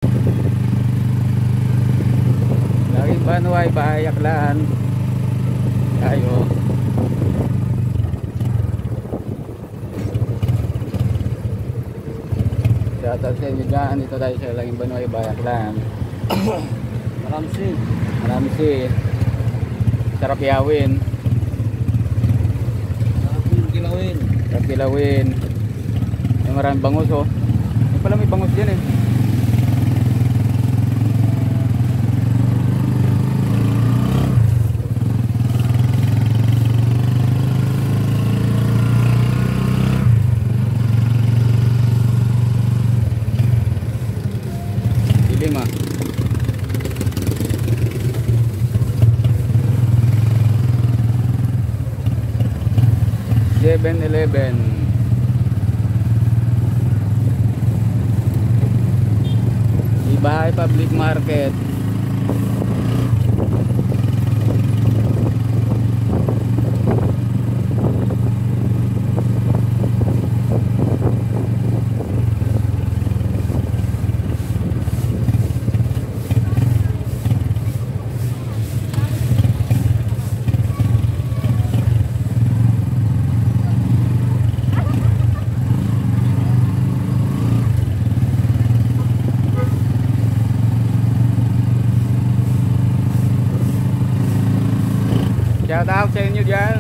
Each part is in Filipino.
Laging Banuay, Bahay Aklan. Tayo. Shoutout sa inyo dyan. Dito tayo sa Laging Banuay, Bahay Aklan. Maramsi. Sarap yawin. Sarap kilawin. May maraming bangus oh. May pala may bangus dyan eh. Dilim ah. 7-Eleven. Bahay Public Market. Shout out sa inyo dyan.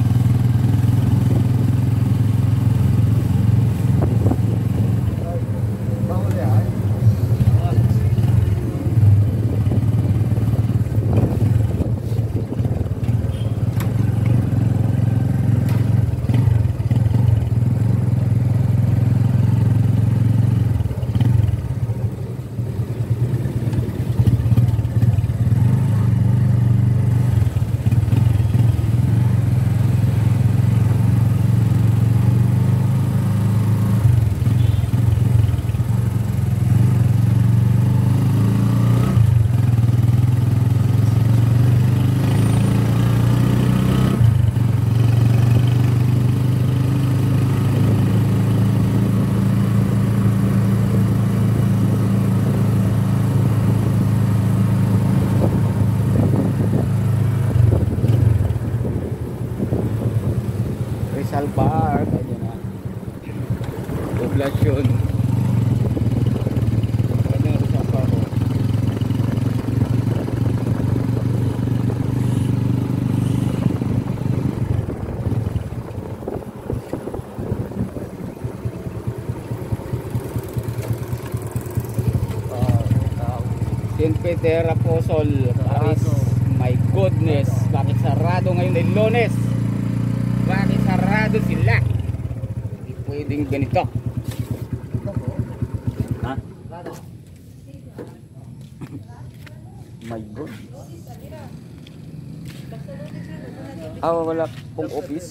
Rizal Park, ayun na. Poblasyon. Ayun na Rizal Park. St. Peter Apostol, Paris. My goodness, bakit sarado ngayon ay Lunes? Bakit sarado sila? Hindi pwedeng ganito. Ha? My God. Wala pong office.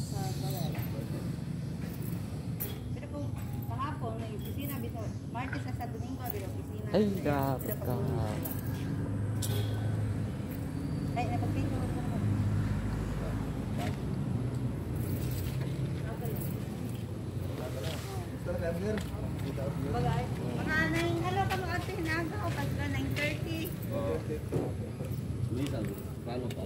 Pero kung kahapon, may opisina bito. Martes sa Domingo, may opisina. Ay, dapat ka. Ay, napagpito ko. Bagay. Mga 9, halo ka mga ate, hinaga ko pagka 9:30. Minsan, paano pa?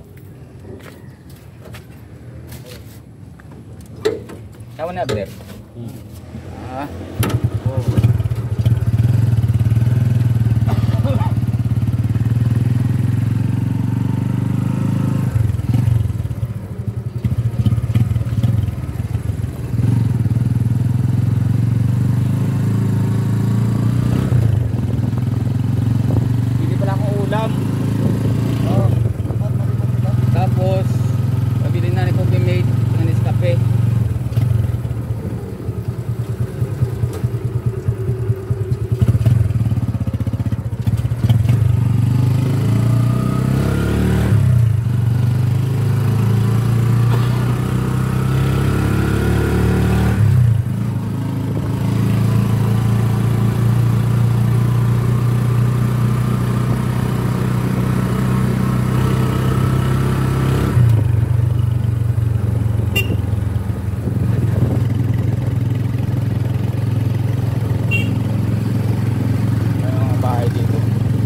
Kawan na, Blair? Ah. Oh. Tapos pabili na ni Coffee Mate ng Nescafe. bahay dito.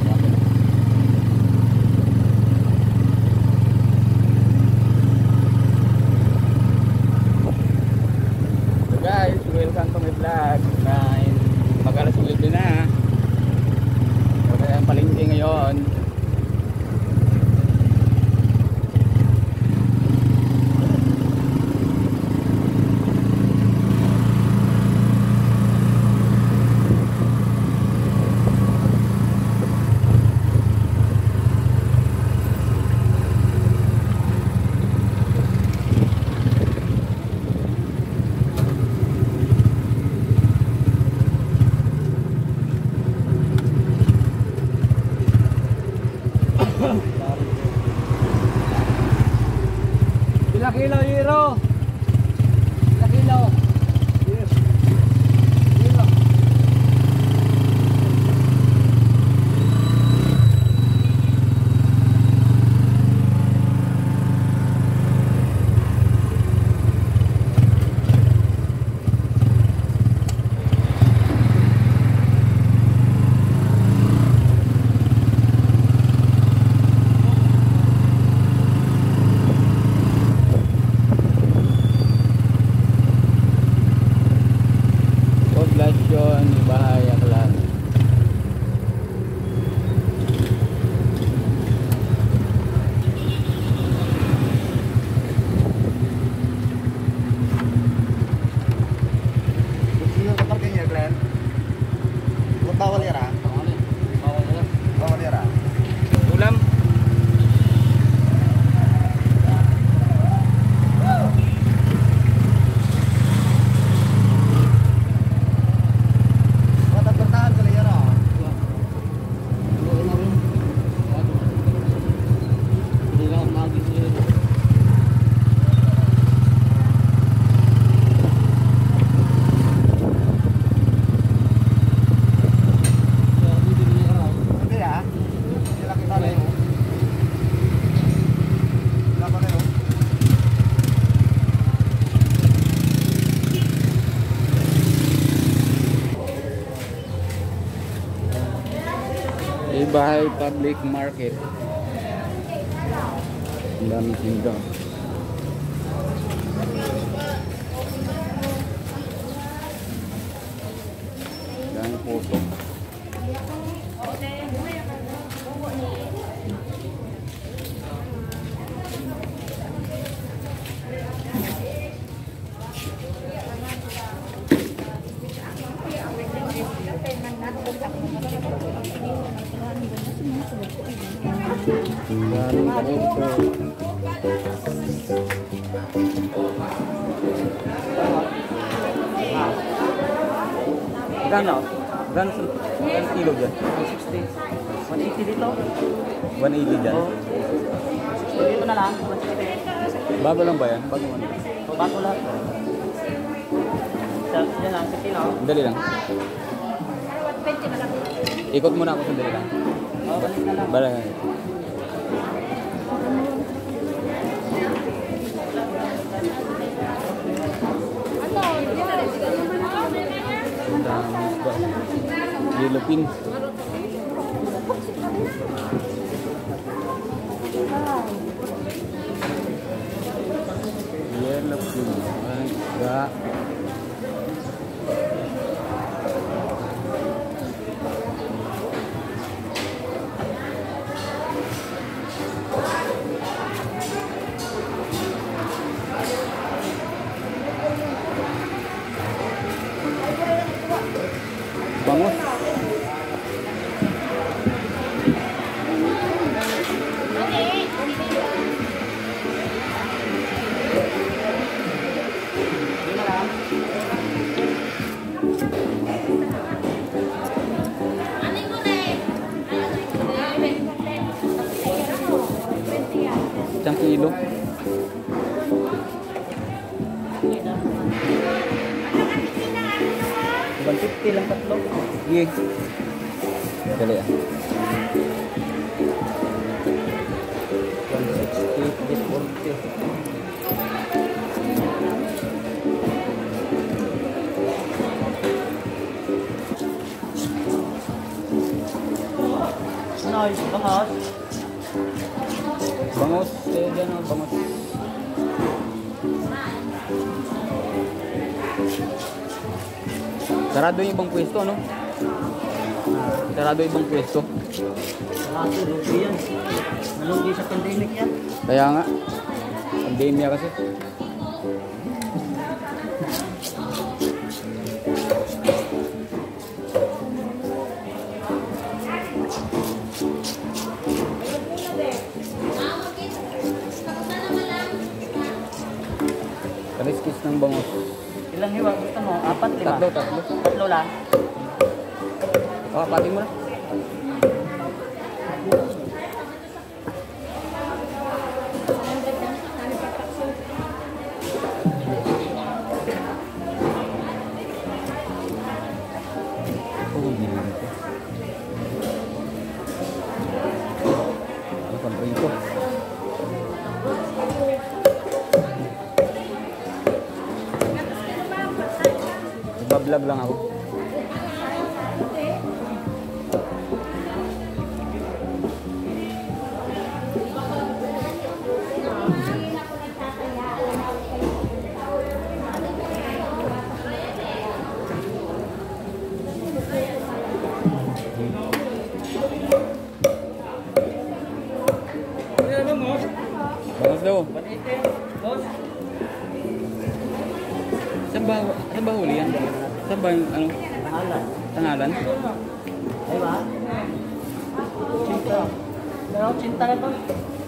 So guys, welcome to my vlog. Mag-alas 11 na. So kaya ang palengke ngayon. Ilang kilo, Hero? Ilang kilo? Yes. Kilo. Poblasyon di Bahay Aklan. Sino ka parking niya, Glenn? Bawal yara? Bawal yara? Ulam. Matagpertahan ka yara? Hindi lang magiging sila. Hindi ah. Sila kita na yun. Sila pa na yun. Bahay Public Market. Ang dami tinda. Dami puto. Dami puto. Gano? Gano'n kilo dyan? 160. 180 dito. 180 dyan. Dito na lang. 160. Bago lang ba yan? Bago man. Bago lahat. Yan lang, 60 na. Dali lang. Ikot muna ako sandali lang. Balik na lang. Bala. Yellow pin. Yellow pin. Enggak. Bangus. Isang kilo. Ibang 50 lang tatlo. Sige. Dali ah. 160, 40. Ano, bangos? Bangos, dyan o, bangos. Sarado yung ibang pwesto, no? Sarado yung ibang pwesto. Kaso, lugi yan. Nalugi sa pandemic yan. Kaya nga, pandemya kasi. Kaliskis ng bangos. Ilang hiwa gusto mo? 4, 5? Tatlo. Tatlo lang. Oh, pating mo na. Oh, hindi na ito. Ano pang rito? Nagbablog lang ako. Bangos daw. Saan ba huli yan? Saan ba yung ano? Tangalan. Tangalan? Ay ba? Cinta. Pero cinta na to.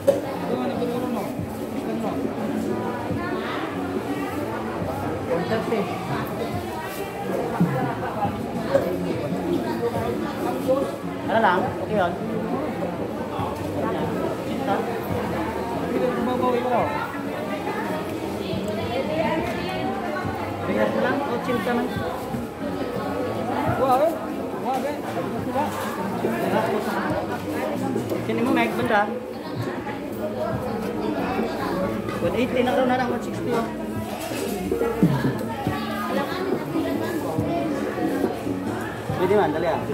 Ano lang? Okay yun? Cinta. Bigas lang o cinta man? Sini mo Meg benda? 180 na rin na lang 160 oh. Pwede man, dali ah.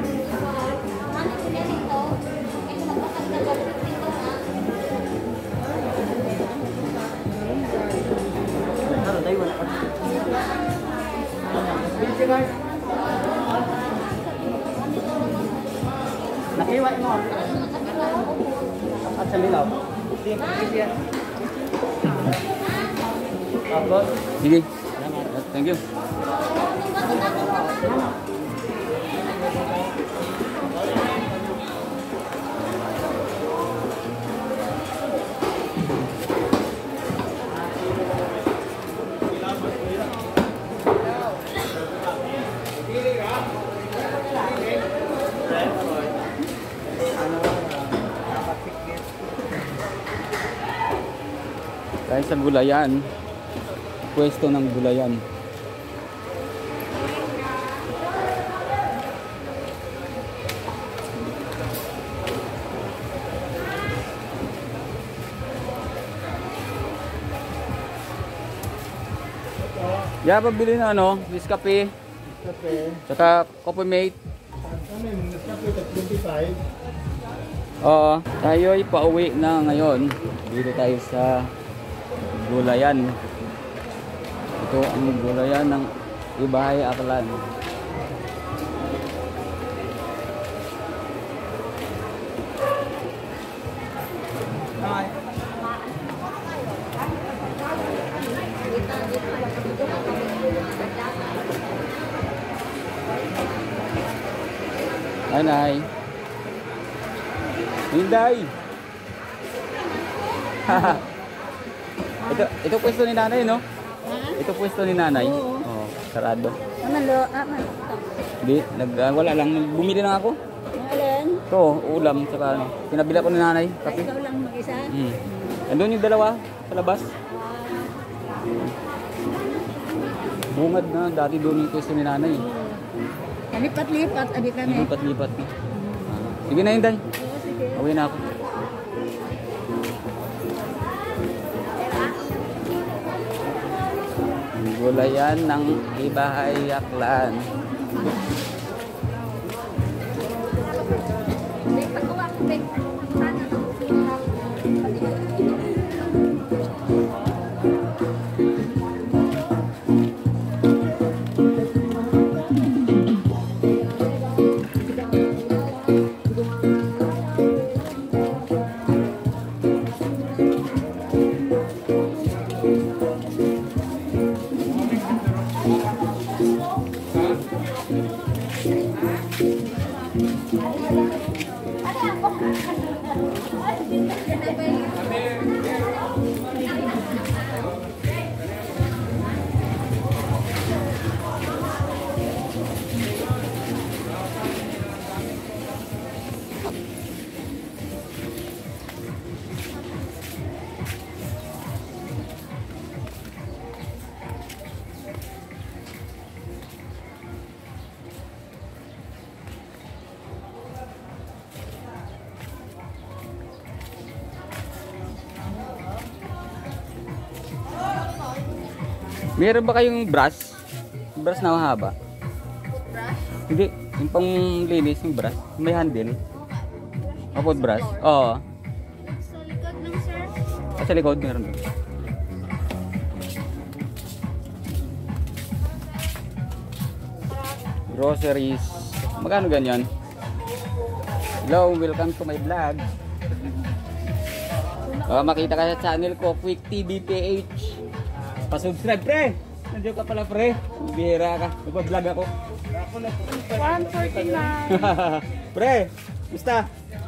Ano, tayo wala ka. Pwede guys. Nakiwa mo. At sa lilaw. Sige. Abot. Sige. Thank you. Dahil sa gulayan, pwesto ng gulayan. Yeah, pabili na ano, Nescafe, tsaka Coffee Mate. Oo, tayo ay pauwi na ngayon. Dito tayo sa gulayan. Ito ang gulayan ng Ibahay Aklan. Hi, Nay. Hinday. Ito pwesto ni Nanay, no? Ito pwesto ni Nanay. Oo. Oh, sarado. Ano lo? Hindi, wala lang. Bumili lang ako. Alin? Ito, ulam, saka ano. Pinabila ko ni Nanay. Kape. Ikaw lang mag-isa? Andun yung dalawa sa labas. Bungad na. Dati doon yung pwesto ni Nanay. Lipat-lipat, abi kami. Lipat-lipat. Sige na, Hinday. Oo, sige. Uwi na ako. Gulayan ng Ibahay Aklan. Lipat Meron ba kayong brush? Brush na mahaba? Brush? Hindi, yung pang linis yung brush. May handle. Kapot brush? Oo. Sa likod lang, sir. At sa likod meron doon. Groceries. Magkano ganyan? Hello, welcome to my vlog. Baka makita ka sa channel ko, Quick TV PH. Pa-subscribe, pre! Nandiyo ka pala, pre. Bihira ka. Nagpa-vlog ako. 149. Pre, gusta?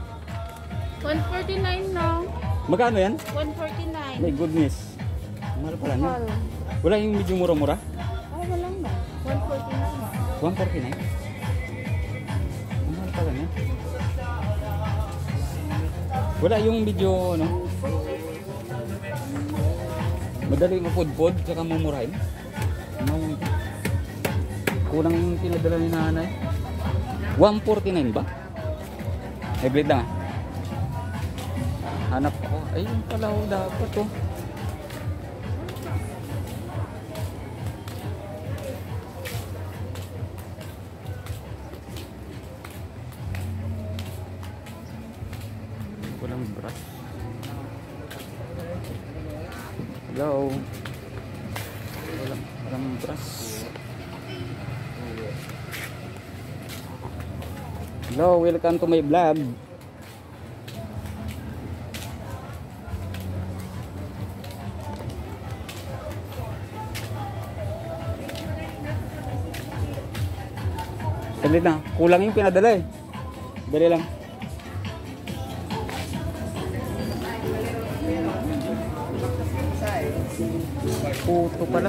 149 no? Magkano yan? 149. My goodness. Mahal pala niya. Mahal. Wala yung medyo mura-mura? Ay, walang ba? 149. 149? Mahal pala niya. Wala yung medyo, ano? Madali mapudpod, saka mumurahin. Kulang yung pinadala ni nanay. 149 ba? Hybrid lang ah. Hanap ako. Ayun pala, dapat to. Walang brush. Hello. Walang brush. Hello, welcome to my vlog. Saglit na, kulang yung pinadala eh. Dali lang. Puto pala.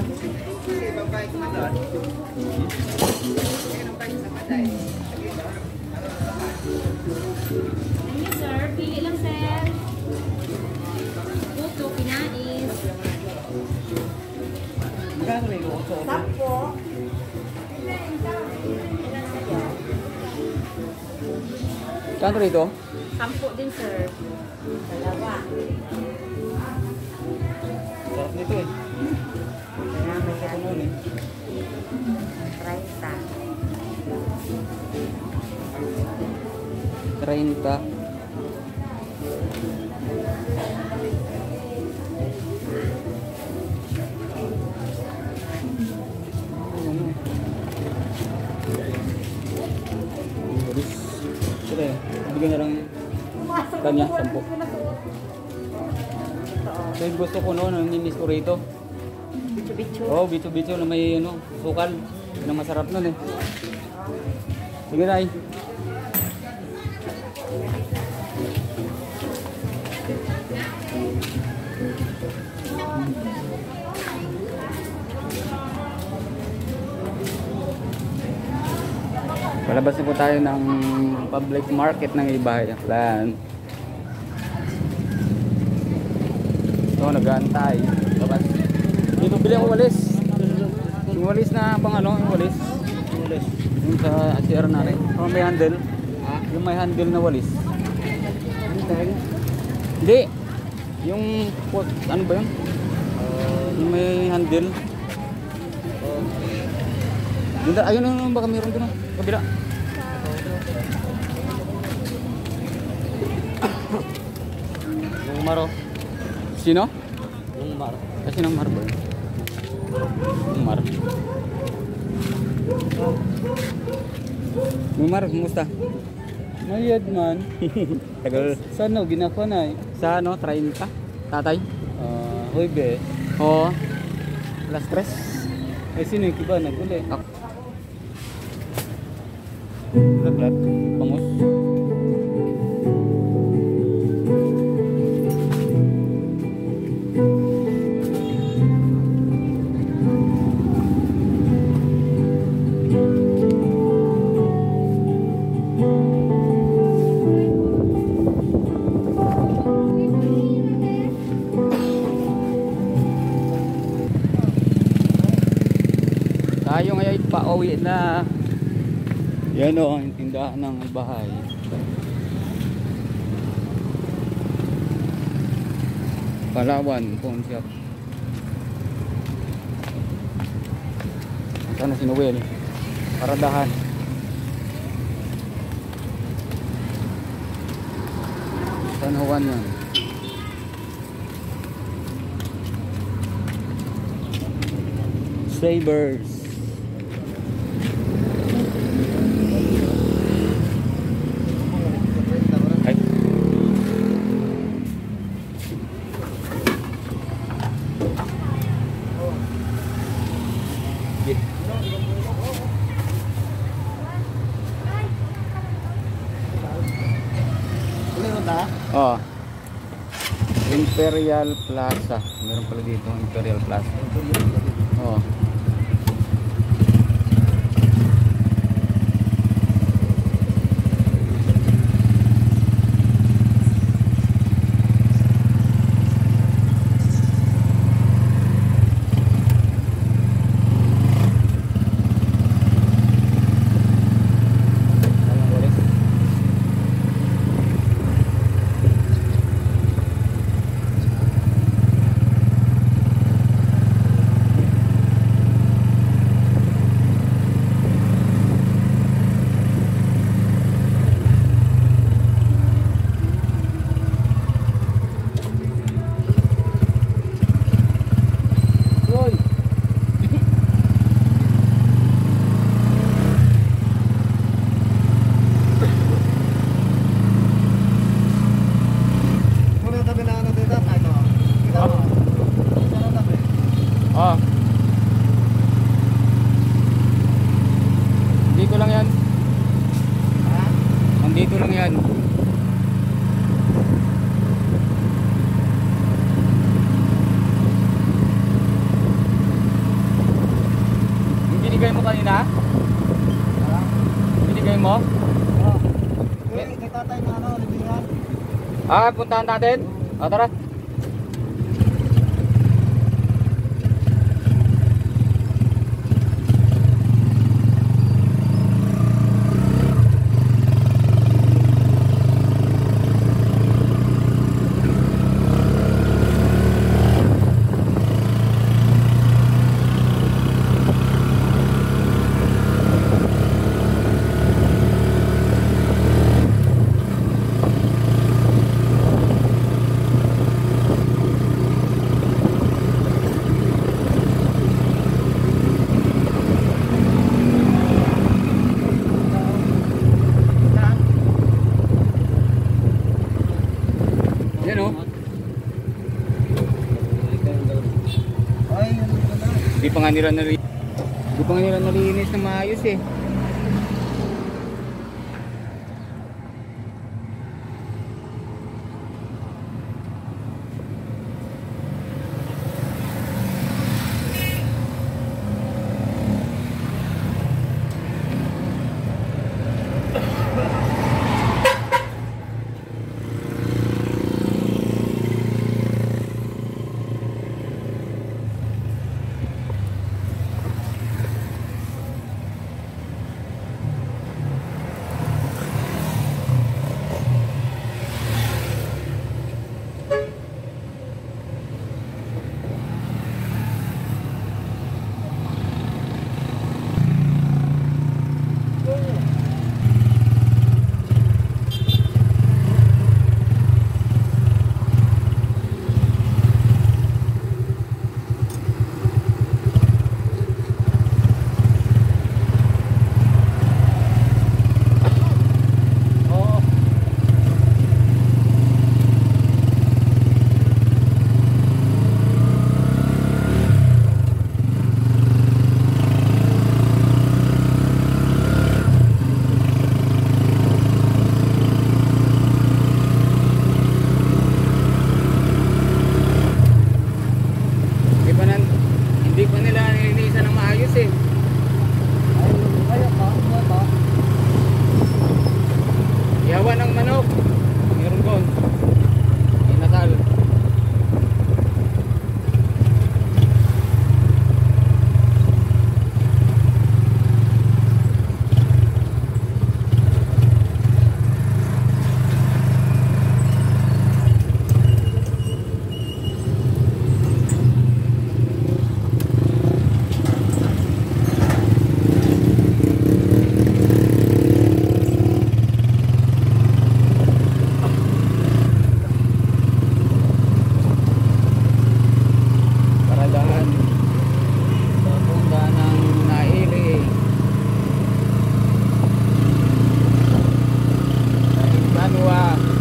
Ayun, sir. Pili lang, sir. Puto, pinais. Magkano may uso? Sampo. Kano rito? Sampo din, sir. Dalawa. Sarap nito eh. Kaya may kapunon eh. 30. Sige, bigyan na lang kanya, 10. So yung gusto ko noon, ang ninis ko rito. Bicho-bicho. Oh, bicho-bicho na may ano, sukal. Yun ang masarap nun eh. Sige na palabas na po tayo ng public market ng Ibay. Plan. So, nag-aantay. Labas. Dito bili ako walis. Yung walis na pang ano, yung walis. Yung sa CR natin. Oh, may handle. Yung may handle na walis. Hindi. Yung, ano ba yun? Yung may handle. Ayun na baka meron doon. Kabila. Maro. Sino? Yung bar. Kasi ng Marble. Yung Mar. Yung Mar, kumusta? Mayad man. Tagal. Saan no? Ginako na eh. Sa ano, 30? Tatay? Hoy be. Oo. Alas 3. Ay sino yung kiba naguli? Ako. Laglag. Bangus. Tayo ngayon pauwi na. Yan o, ang tindahan ng bahay. Palawan, pawn shop. Sana si Noel. Paradahan. San Juan yan. Savers. Ay. Meron na? Oh. Imperial Plaza. Meron pala dito Imperial Plaza. Oh. Muna tabi na ano dito, tayo. Kita mo. Sana tabi. Oh. Dito lang yan. Ha? Andito lang yan. Yung binigay mo kanina? Ha? Binigay mo? Oh. Kay tatay na ano, libingan. Ah, puntahan natin? O, tara. Yan o. Ay, yun na. Hindi pa nga nila nalinis na maayos eh. manok. Meron doon. Inasal. Paradahan sa punta ng Naili. Daing Banwa.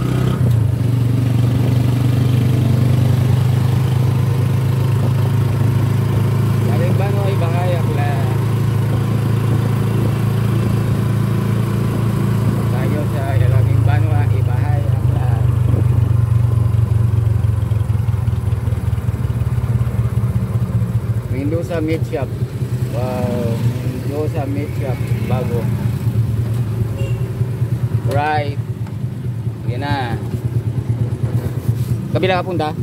Daing Banwa Ibahayak la. Tayo sa Daing Banwa Ibahayak la. Mendoza Meat Shop. Wow, Mendoza Meat Shop. Bago. Right. Yan na. Kabila ka punta?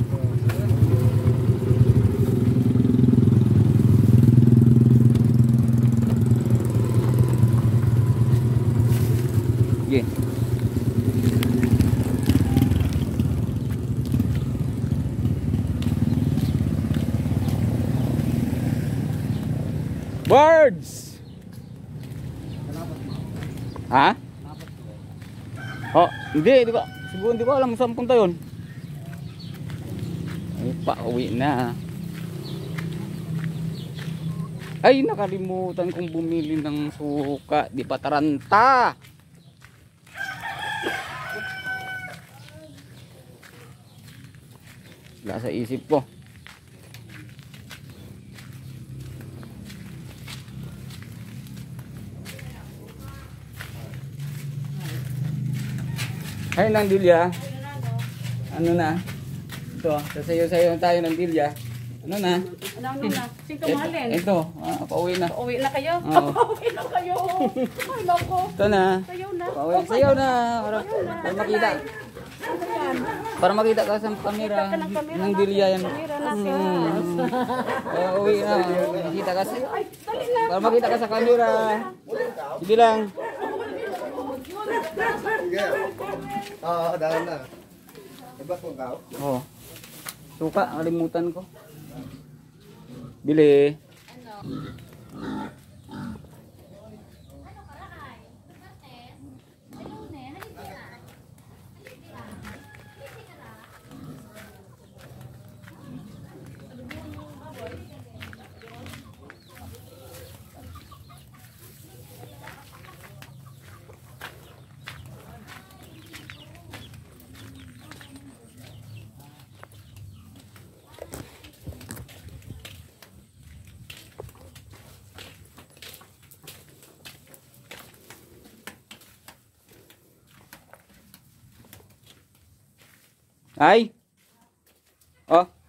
Sige. Birds! Ha? Oh, hindi ko. Siguro hindi ko alam saan punta yun. Ay, pauwi na. Ay, nakalimutan kong bumili ng suka. Di pa taranta. Wala sa isip ko. Ay, ng dilya. Ano na? Ito, sasayo-sayo tayo ng dilya. Ano na? Ano na? Singko mahalin. Ito, pauwi na. Uwi na kayo? Oo. Uwi na kayo. Ay, loko. Ito na. Sayo na. Pauwi. Sayaw na. Para makita. Ano yan? Para makita ka sa kamera. Ng dilya yan. Kamera natin. Uwi na. Makita ka sa... Ay, dali na. Para makita ka sa kamera. Sige lang. Sige. Oo, dahil na. Iba kong kao. Oh. Suka, kalimutan ko. Bili. Ay. Oh.